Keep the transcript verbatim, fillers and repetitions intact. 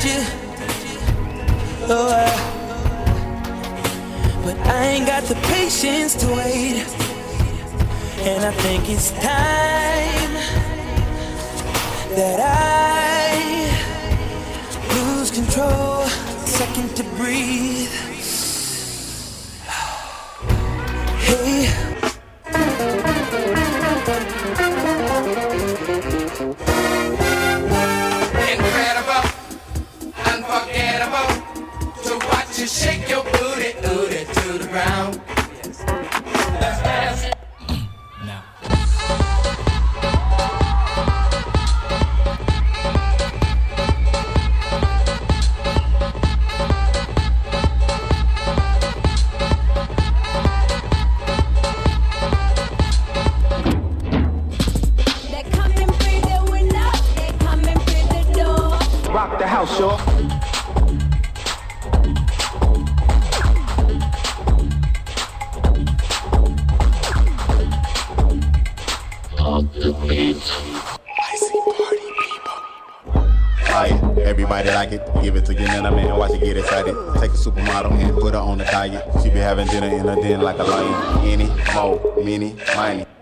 touch it. Oh, I, but I ain't got the patience to wait. And I think it's time that I lose control, second to breathe. Hey. Incredible, unforgettable, to watch you shake your booty, booty to the ground. Let's dance. Now. Rock the house, y'all. Everybody like it, give it to your nana man, watch it get excited. Take a supermodel and put her on the diet. She be having dinner in her den like a lion. Any, mo, many, miney.